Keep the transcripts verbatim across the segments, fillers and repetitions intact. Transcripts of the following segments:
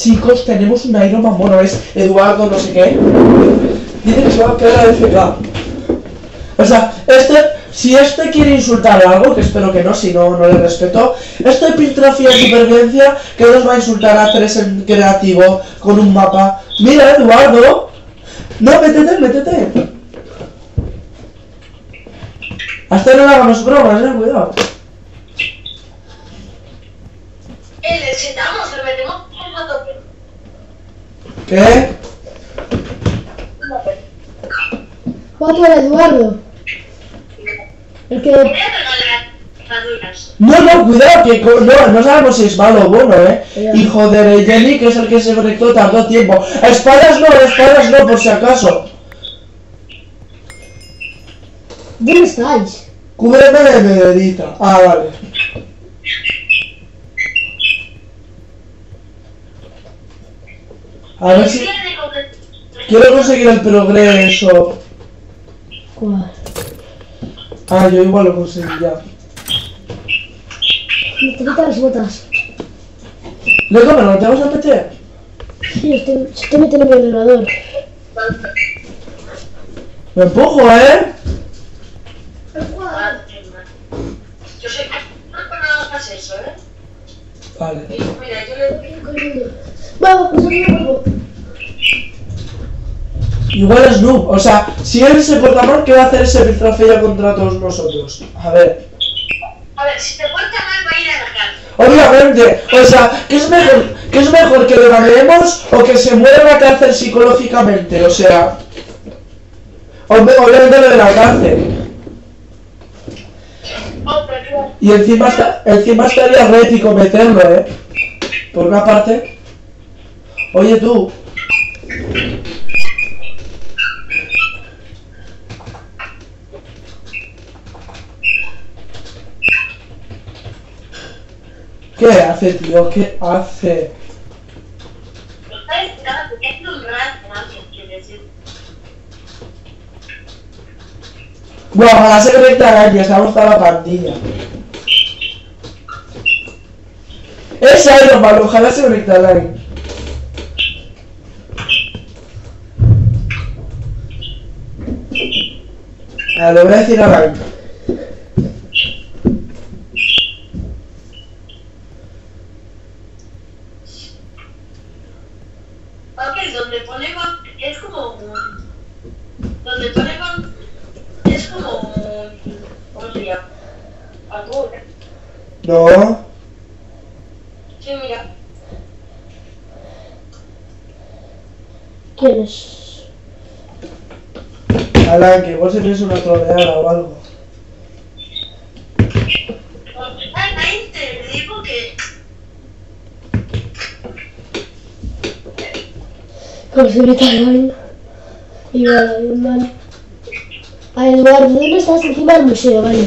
Chicos, tenemos un Iron Man, bueno, es Eduardo no sé qué. Dice que se va a quedar a F K. O sea, este, si este quiere insultar algo, que espero que no, si no, no le respeto. Este Piltrafia de supervivencia que nos va a insultar a tres en creativo con un mapa. Mira, Eduardo. No, métete, métete. Hasta no le hagamos bromas, eh, cuidado. Eh, le sentamos, le metemos a tope. ¿Qué? ¿Cuánto era Eduardo? El que... Voy a regalar armaduras. No, no, cuidado, que co- no, no sabemos si es malo o bueno, eh. Hijo de Jenny, que es el que se conectó, tardó tiempo. Espadas no, espadas no, por si acaso. ¿Dónde estáis? Cúbreme de medallita. Ah, vale. A ver si... Quiero conseguir el progreso. ¿Cuál? Ah, yo igual lo conseguí ya. Me te quita las botas. ¿No, cómo no te vas a meter? Sí, estoy, estoy metiendo en el ordenador. Me empujo, ¿eh? Yo sé que no hagas eso, ¿eh? Vale. Mira, yo le doy Corriendo. Vamos, pues aquí vuelvo. Igual es noob. O sea, si él se porta mal, ¿qué va a hacer ese Piltrafia contra todos nosotros? A ver. A ver, si te porta mal va a ir a la cárcel. Obviamente, o sea, ¿qué es mejor, qué es mejor que lo ganemos o que se muera en la cárcel psicológicamente? O sea, ob- obviamente lo de la cárcel. Oh, pero claro. Y encima, está, encima estaría re épico meterlo, ¿eh? Por una parte. Oye tú. ¿Qué hace, tío? ¿Qué hace? Lo está explicando porque es un rato, ¿no? Quiere decir. Bueno, ojalá se conecte a Gaia, se ha gustado la pandilla. Es Iron Man, ojalá se conecte a Gaia. Ah, le voy a decir a Gaia. Ok, donde ponemos es como un... Donde ponemos es como un... ¿Cómo se llama? Algo. No. Sí, mira. ¿Quién es? Alan, que vos se piensa una troleada o algo. Ay, ahí te digo que... Como se grita online. Y vale, vale. A Eduardo, ¿dónde estás? Encima del museo, vale.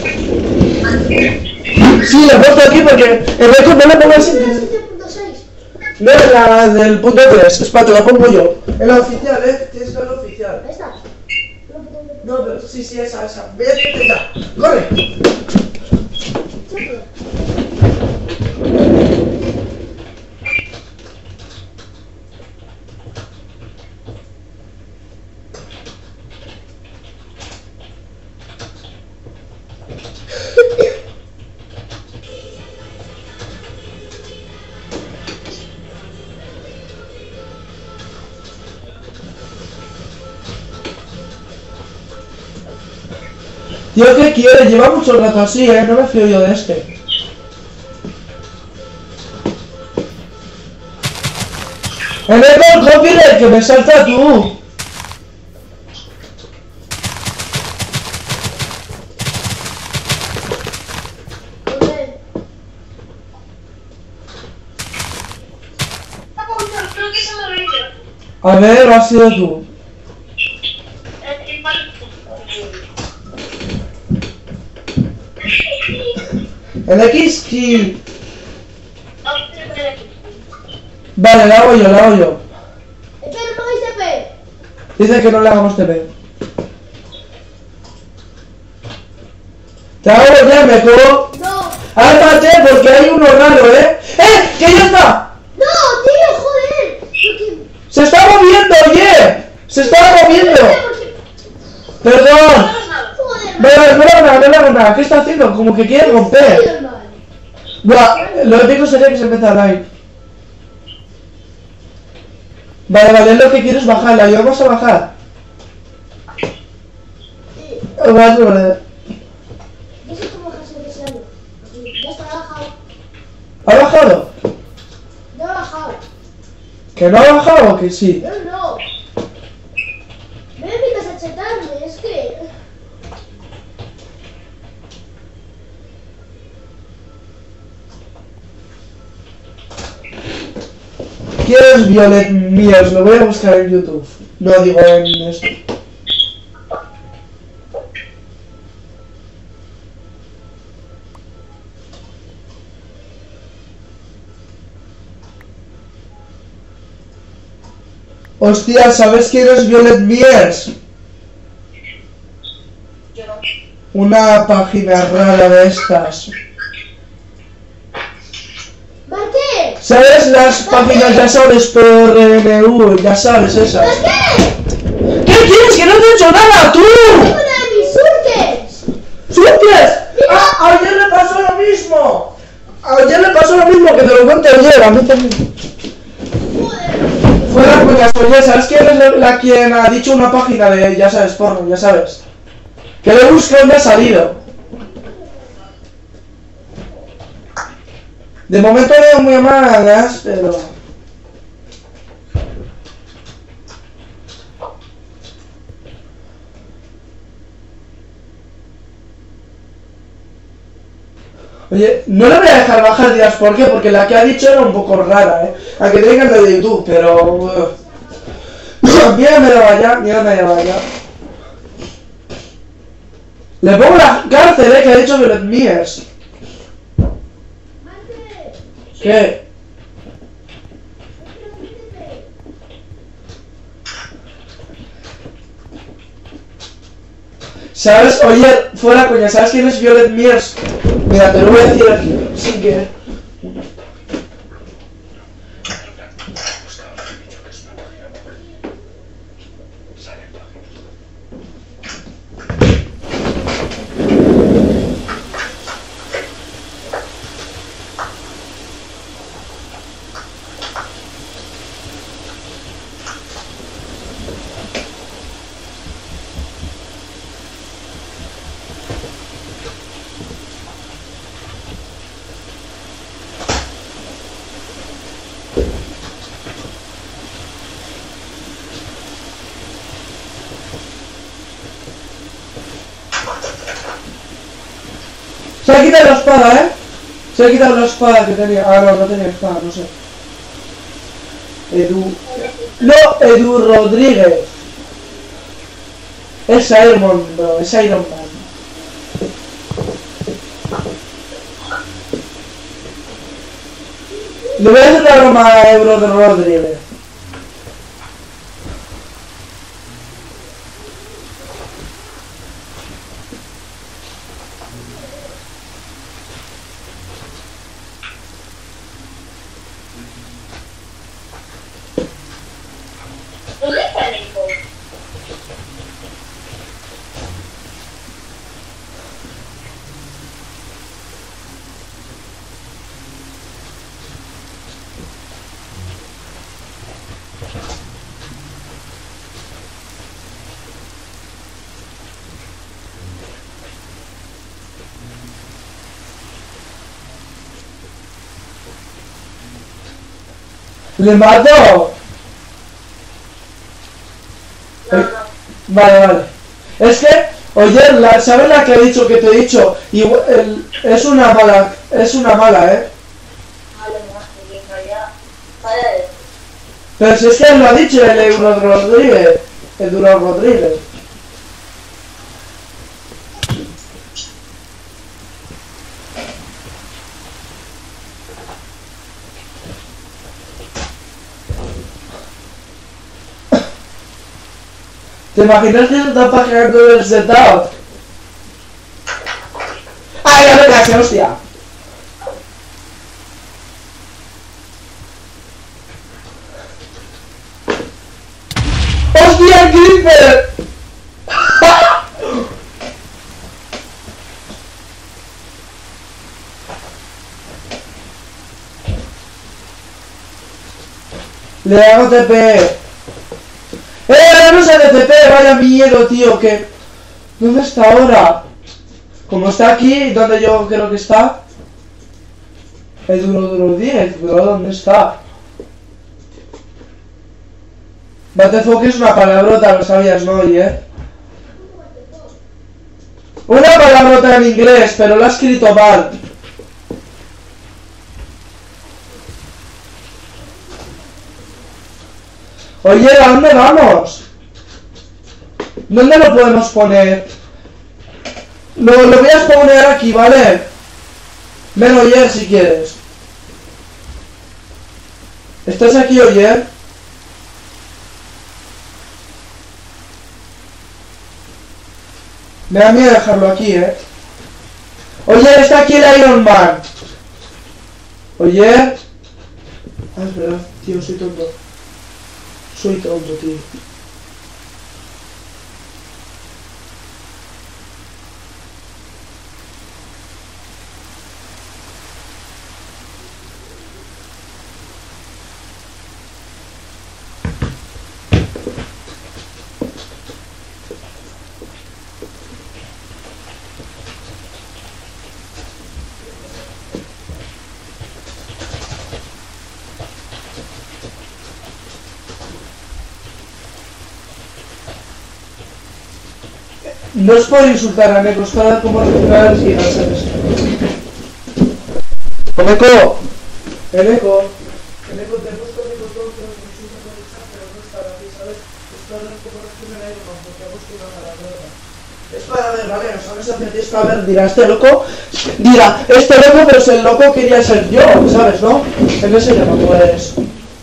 Sí, le he puesto aquí porque el récord no le pongo así. siete punto seis. No es la del punto tres, espérate, la pongo yo. En la oficial, eh, tienes que ver la oficial. Ahí está. No, pero sí, sí, esa, esa. Vete ya, corre. Tío, ¿qué quiere? Lleva mucho rato así, eh, no me fío yo de este. ¡En el copyright, que me salta tú! Creo que se me olvidó. A ver, ha sido tú. Eh, igual- El X, sí. No, espera, espera, aquí. Vale, la hago yo, la hago yo. Espera, no hay C P. Dice que no le hagamos T P. Te hago ya, me cojo. No. ¡Álmate! Porque hay uno raro, ¿eh? ¡Eh! ¡Que ya está! No, tío, joder. ¡Se está moviendo! ¡Perdón! Joder, No, no, no, no, no, no, ¿qué está haciendo? Como que quiere romper. mal. Buah, lo épico sería que se empiece a live. Vale, vale, lo que quiero es bajar, la ayudamos a bajar. Vas, vale. No sé cómo bajarse de ese año. Ya está bajado. ¿Ha bajado? No ha bajado. ¿Que no ha bajado o que sí? No, no. No me invitas a chetarme, es que... ¿Quieres Violet Mías? Lo voy a buscar en YouTube. No digo en esto. Hostia, ¿sabes quién es Violet Mías? Yo no. Una página rara de estas. ¿Marqué? ¿Sabes las páginas, ya sabes, por N U, ya sabes esas? ¿Marqué? ¿Qué quieres? ¡Que no te he hecho nada, tú! ¡Una de mis surques! ¡Surques! ¡Ah! ¡Ayer le pasó lo mismo! Ayer le pasó lo mismo, que te lo cuento ayer, a mí también. Joder. Fuera coñas, pues ya sabes quién es la, la quien ha dicho una página de, ya sabes, porno, ya sabes. Que le busque dónde ha salido. De momento veo muy amadas, pero... Oye, no le voy a dejar bajar, dirás, ¿por qué? Porque la que ha dicho era un poco rara, ¿eh? A que tengan la de YouTube, pero... Mira, me la vaya, mira, me la vaya. Le pongo la cárcel, ¿eh? Que ha dicho Violet Mías. Marqué. ¿Qué? ¿Sabes? Oye, fuera coña, ¿sabes quién es Violet Mías? Mira, te lo voy a decir aquí, sin que... Se ha quitado la espada, ¿eh? Se ha quitado la espada que tenía... Ah, no, no tenía espada, no sé. Edu... No, Edu Rodríguez. Es Iron Man, bro, es Iron Man. Le voy a hacer la broma a Edu Rodríguez. ¿Dónde está el hijo? ¡Le mato! No, no. Vale, vale. Es que, oye, la, ¿sabes la que he dicho que te he dicho? Igual, el, es una mala, es una mala, ¿eh? Vale, no, que en realidad. Vale. Pero si es que él lo ha dicho, el Euro Rodríguez. El Duro Rodríguez. ¿Te imaginas que se está pajeando el setup? ¡Ay, ya me casé, hostia! ¡Hostia, Creeper! Le hago T P. ¡Eh! ¡No sale T P! ¡Vaya miedo, tío! Que... ¿Dónde está ahora? Como está aquí, donde yo creo que está. El duro duro diez, bro, ¿dónde está? What the fuck es una palabrota, lo sabías, ¿no? Oye. Una palabrota en inglés, pero lo ha escrito mal. Oye, ¿a dónde vamos? ¿Dónde lo podemos poner? Lo, lo voy a poner aquí, ¿vale? Ven, Oyer, si quieres. ¿Estás aquí, Oyer? Me da miedo dejarlo aquí, ¿eh? Oyer, está aquí el Iron Man. Oyer. Ah, es verdad, tío, soy tonto. Soy tonto, tío. No es por insultar a Neko, es para cómo recuperar y hacer esto. ¡Neko! ¡El Neko! El Neko, te he puesto el Neko todo, pero me insulta por el chat, pero no es para ti, ¿sabes? Es para ver cómo recuperar el Neko, porque ha puesto una palabrota. Es para ver, vale, no sabes hacer esto, a ver, dirá, este loco, dirá, este loco, pero si el loco quería ser yo, ¿sabes, no? En ese tema, pues...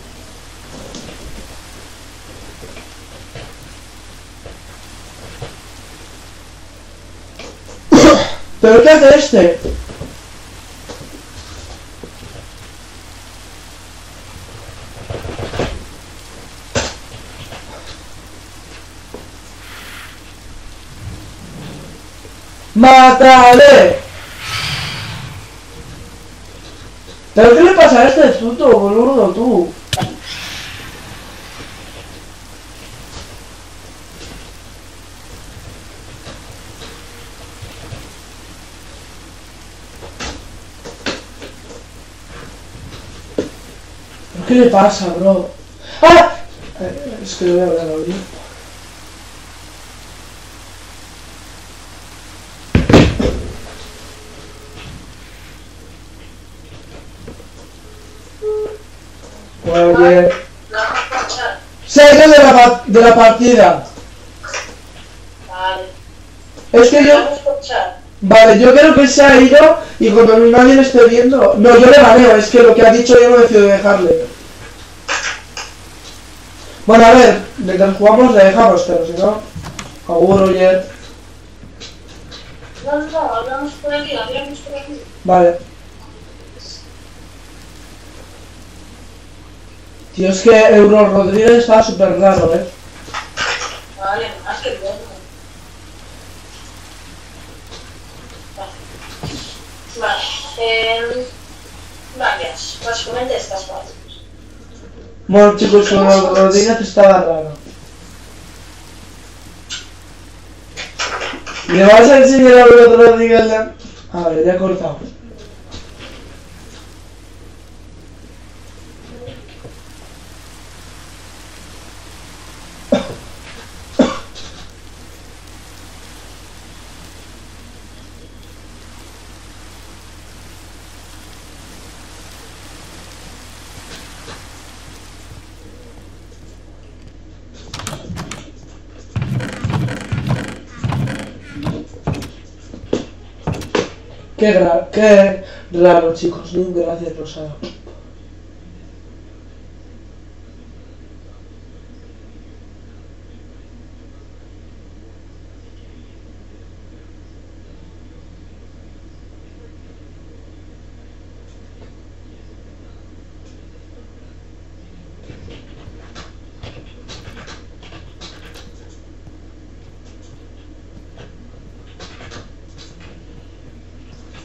¿Pero qué hace este? ¡Mátale! ¿Pero qué le pasa a este puto boludo, tú? ¿Qué le pasa, bro? ¡Ah! Eh, es que le voy a hablar ahorita. Oye. Se ha ido de la, de la partida. Vale. Es que yo... Vale, yo creo que se ha ido y cuando nadie le esté viendo... No, yo le baneo, es que lo que ha dicho yo no decido dejarle. Bueno, a ver, mientras jugamos le dejamos, pero si no... Agur, Oyer. No, no, hablamos por aquí, hablamos por aquí. Vale. Tío, es que Euro Rodríguez estaba súper raro, eh. Vale, más que bien. Vale, eh, varias, básicamente estas partes. Bueno, chicos, Euro Rodríguez estaba raro. ¿Le vas a enseñar a Euro Rodríguez? A ver, ya he cortado. Qué, gra qué raro, chicos, ¿no? Gracias, Rosado.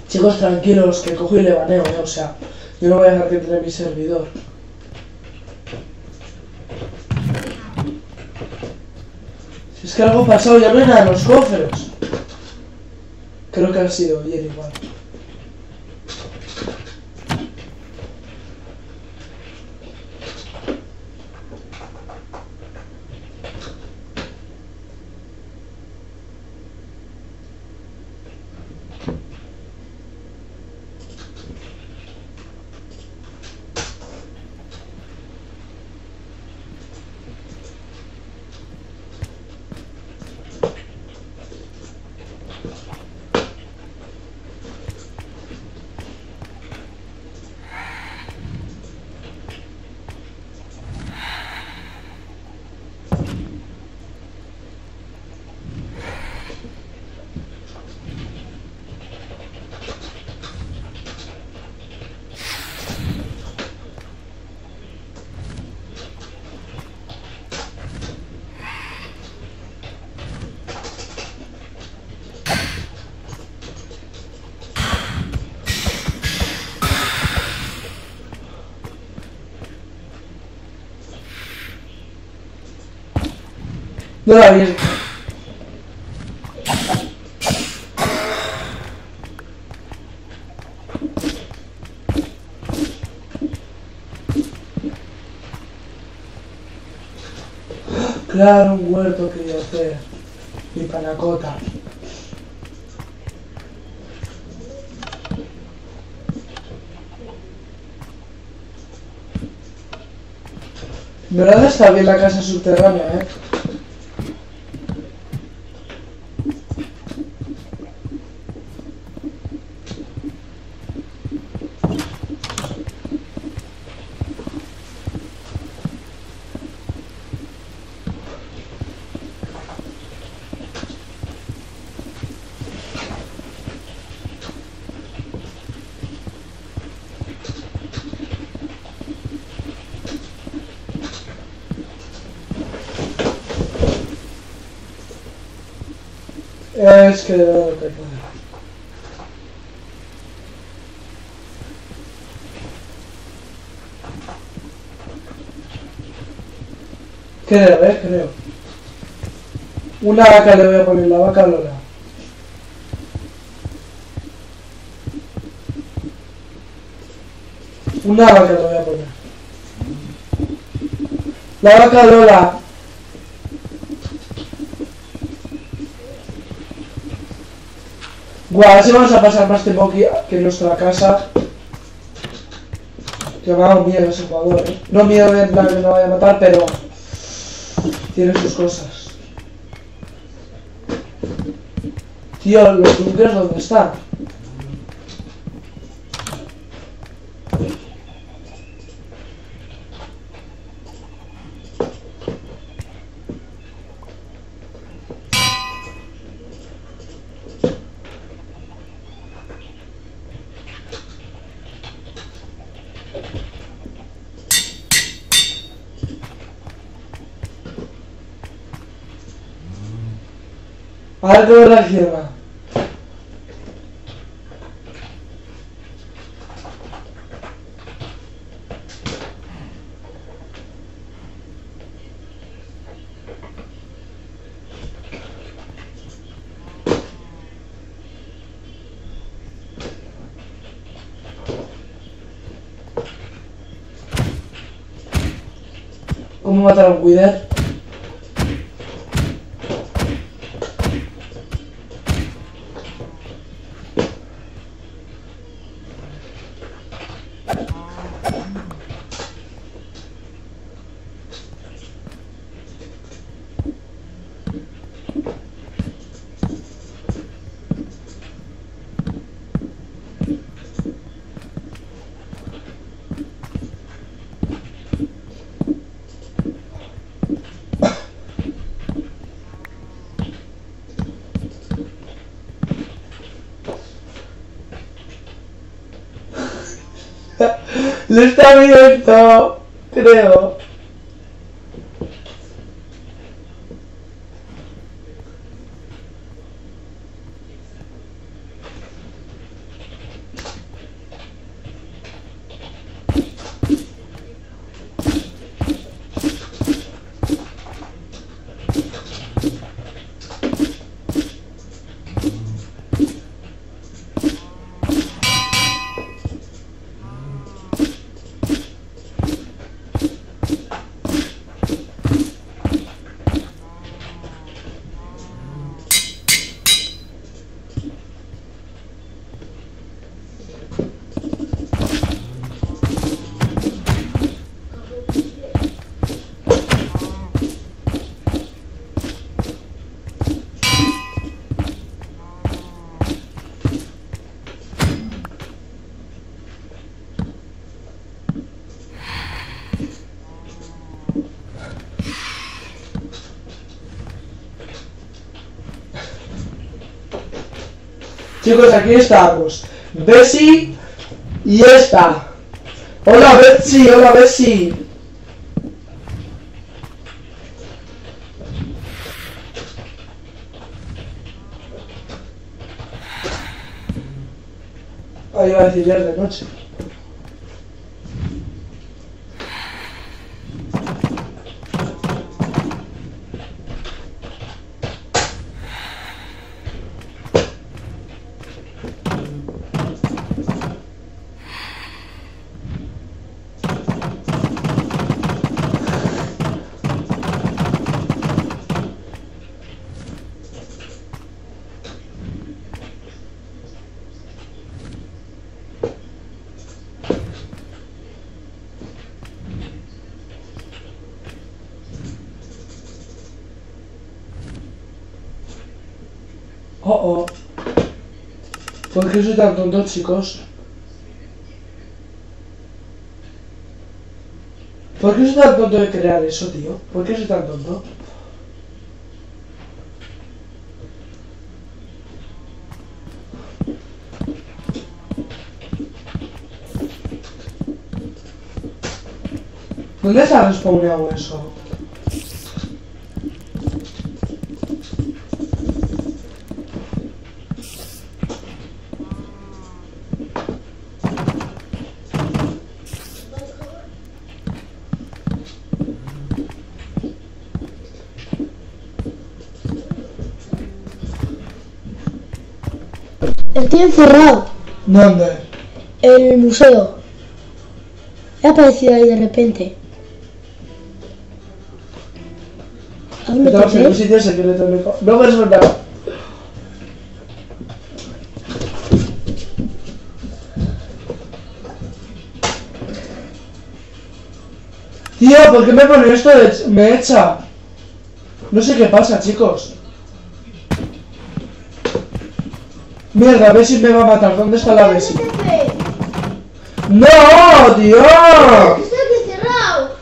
Chicos, tranquilos, que cojo y le baneo, ¿eh? O sea, yo no voy a dejar que entre mi servidor. Si es que algo ha pasado, ya no hay nada en los cofres. Creo que ha sido ayer igual. No la vi. Claro, un huerto quería hacer. Mi panacota. En verdad está bien la casa subterránea, eh. Es que... Creo, eh, creo. Una vaca le voy a poner, la vaca Lola. Una vaca le voy a poner. La vaca Lola. Guau, así vamos a pasar más tiempo aquí que en nuestra casa. Que me ha dado miedo ese jugador, eh. No miedo en plan que me vaya a matar, pero tiene sus cosas. Tío, los bunkers, ¿dónde están? A ver cómo reacciona. ¿Cómo matar a un Wither? Lo está viendo, creo. Chicos, aquí estamos. Bessie y esta. Hola Bessie, hola Bessie. Ahí va a decir ya es de noche. Oh, oh. ¿Por qué soy tan tonto, chicos? ¿Por qué soy tan tonto de crear eso, tío? ¿Por qué soy tan tonto? ¿Dónde se ha respawneado eso? Estoy encerrado ¿Dónde? en el museo. He aparecido ahí de repente. ¿A dónde Estamos en un te sitio secreto, Nico. No me suena. Tío, ¿por qué me pone esto de... me echa? No sé qué pasa, chicos. Mierda, Bessie me va a matar. ¿Dónde está la Bessie? ¡No, tío! Estoy aquí encerrado.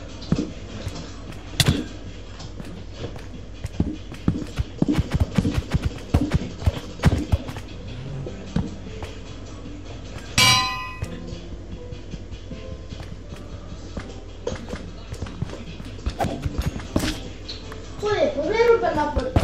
Joder, pues voy a romper la puerta.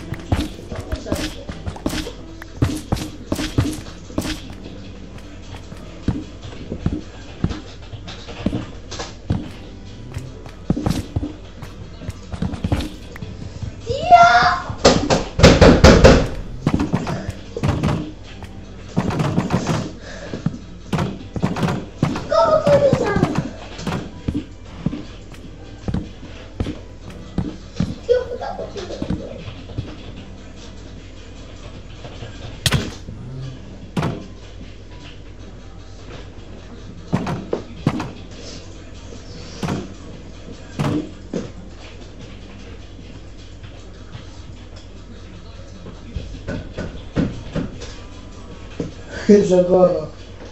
Socorro.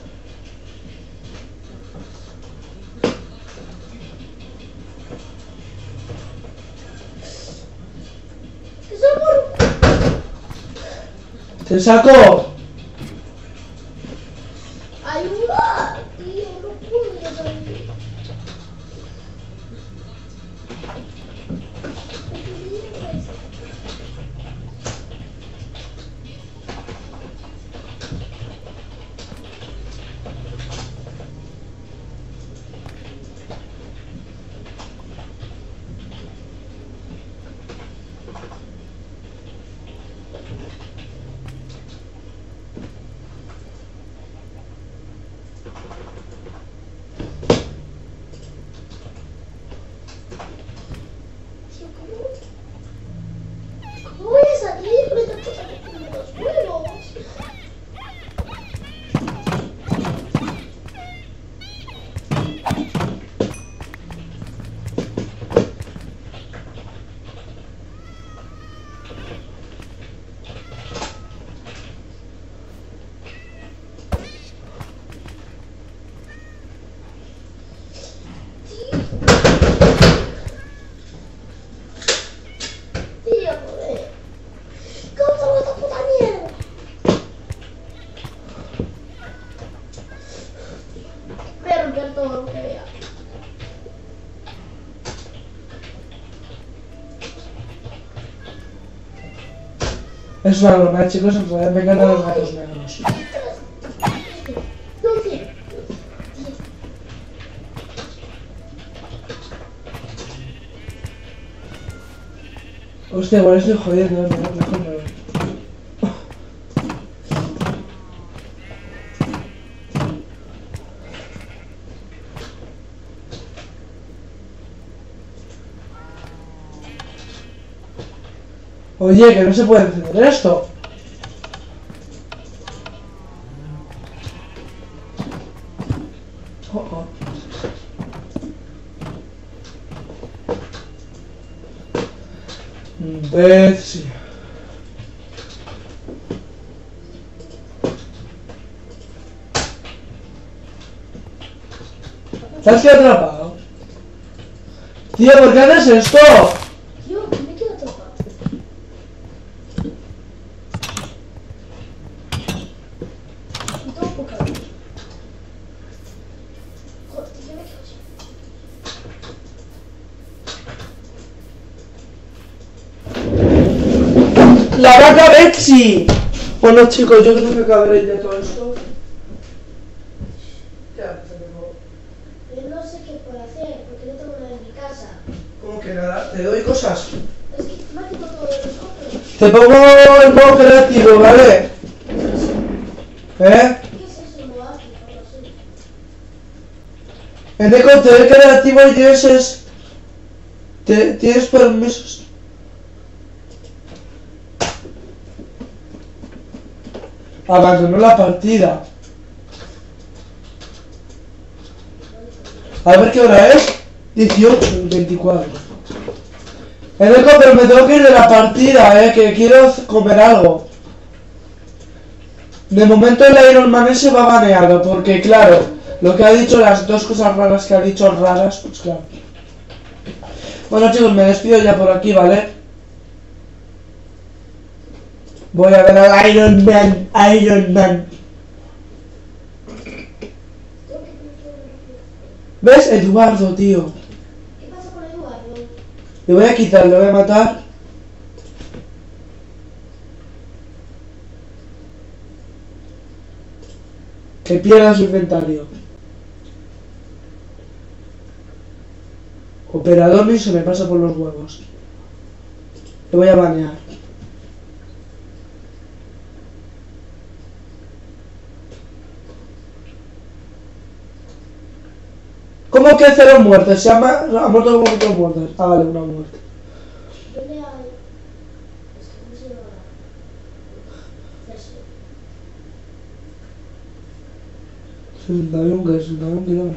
¡Te saco! ¡Ayuda! Tío, no puedo salir. Es una broma, chicos, en realidad me encantan los gatos negros. Hostia, igual estoy jodiendo, mejor me voy. Oye, que no se puede encender esto. Oh, oh. Betsy. ¿Te has quedado atrapado? Tío, ¿por qué haces esto? Tío, me quedo atrapado. Y todo poca luz. Joder, yo me quedo así. ¡La vaca Betsy! Bueno, chicos, yo creo que acabaré ya todo esto. Ya, se acabó. Pero no sé qué puedo hacer, porque no tengo nada en mi casa. ¿Cómo que nada? ¿Te doy cosas? Es que me ha quitado todo de los cofres. Te pongo el modo creativo, ¿vale? ¿Eh? ¿Qué es eso, Moaki? Algo así. En el contenido creativo y tienes es... te- tienes permisos. Abandonó la partida. A ver qué hora es. dieciocho, veinticuatro. Eneco, pero me tengo que ir de la partida, eh, que quiero comer algo. De momento el Iron Man ese va a banearlo, porque claro, lo que ha dicho, las dos cosas raras que ha dicho raras, pues claro. Bueno chicos, me despido ya por aquí, ¿vale? Voy a ver al Iron Man, Iron Man. ¿Ves? Eduardo, tío. ¿Qué pasa con Eduardo? Le voy a quitar, le voy a matar. Que pierda su inventario. Operador ni se me pasa por los huevos. Le voy a banear. ¿Cómo que cero muertes? Se llama... ha muerto como cuatro muertes. Ah, vale, una muerte. ¿Dónde hay? Es que no se llama. Eso. sesenta y uno, que sesenta y uno kilómetros.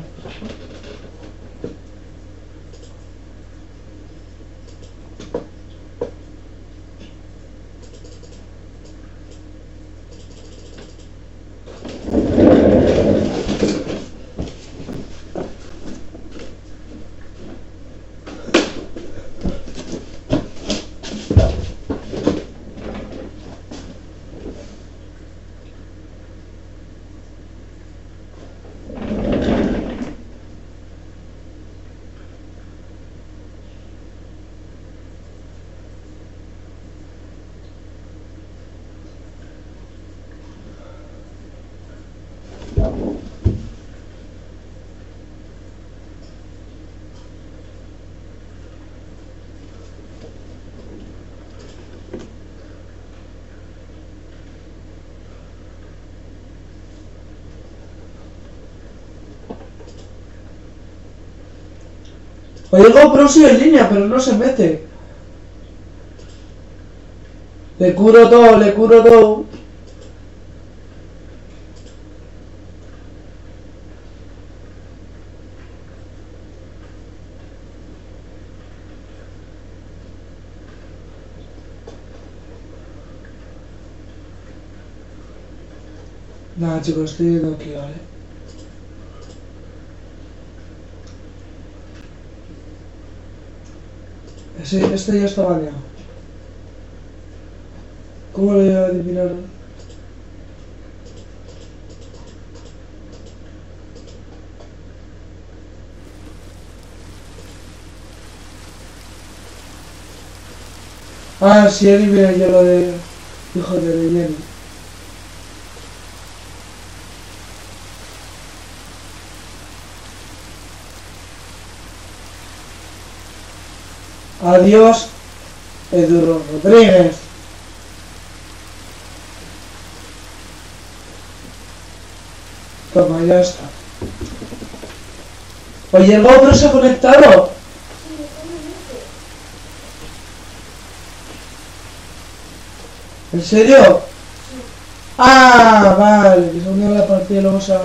Oye, GoPro sigue en línea, pero no se mete. Le curo todo, le curo todo. Nada, chicos, estoy viendo aquí, ¿vale? Ese, este ya está baneado. ¿Cómo lo voy a eliminar? Ah, sí, eliminé yo lo de Hijo de relleno. Adiós, Edu Rodríguez. Toma, ya está. Oye, el GoPro se ha conectado. ¿En serio? Ah, vale, que son de la partida luego se ha...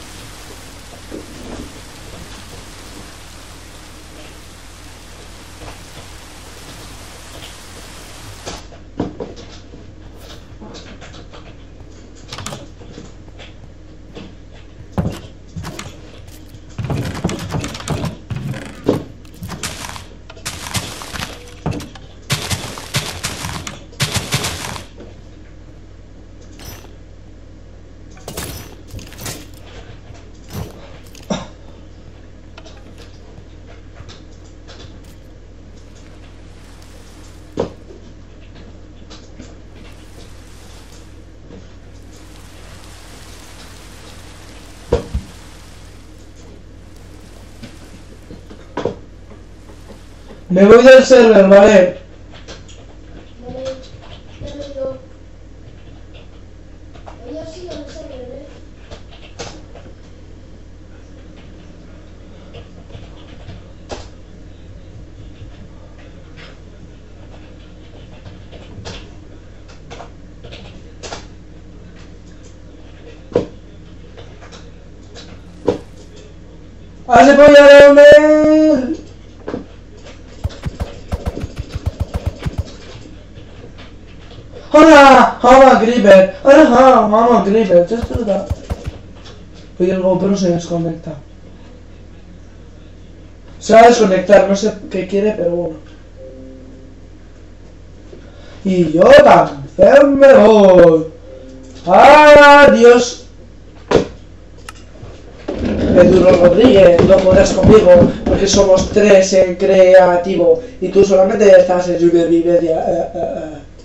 Me voy del server, ¿vale? Vale, ya me digo. Yo sigo en el server, ¿eh? ¡Hace pollo de ¡Hola! ¡Hola, Creeper! ¡Hola! ¡Hola, Creeper! ¿Te has tratado? Oye, el GoPro se desconecta. Se va a desconectar, no sé qué quiere, pero bueno. Y yo también me voy. ¡Adiós! Edu Rodríguez, no podrás conmigo porque somos tres en creativo y tú solamente estás en supervivencia. Eh, eh, eh.